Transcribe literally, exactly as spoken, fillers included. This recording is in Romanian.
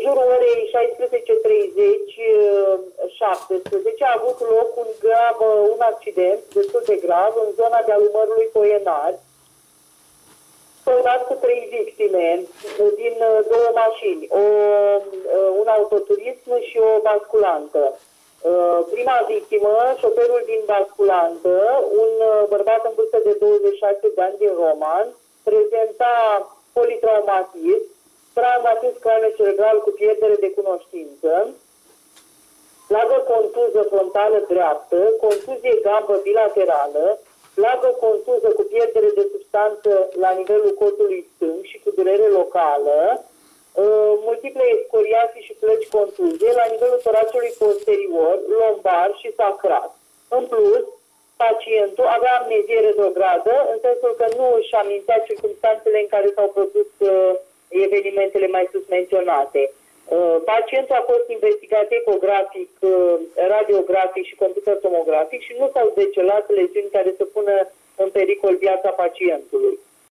jurul orei șaisprezece treizeci șaptesprezece a avut loc un, grav, un accident destul de grav în zona de-al umărului Poienari, săudat cu trei victime din două mașini, o, un autoturism și o basculantă. Prima victimă, șoferul din basculantă, un bărbat în vârstă de douăzeci și șase de ani din Roman, prezenta politraumatism, traumatism craniocerebral cu pierdere de cunoștință, plagă contuză frontală dreaptă, contuzie gambă bilaterală, plagă contuză cu pierdere de substanță la nivelul cotului stâng și cu durere locală, multiple scoriații și plăci contuzie la nivelul toraciului posterior, lombar și sacral. În plus, pacientul avea amnezie retrogradă, în sensul că nu își amintea circumstanțele în care s-au produs uh, evenimentele mai sus menționate. Uh, pacientul a fost investigat ecografic, uh, radiografic și computer tomografic și nu s-au decelat leziuni care să pună în pericol viața pacientului.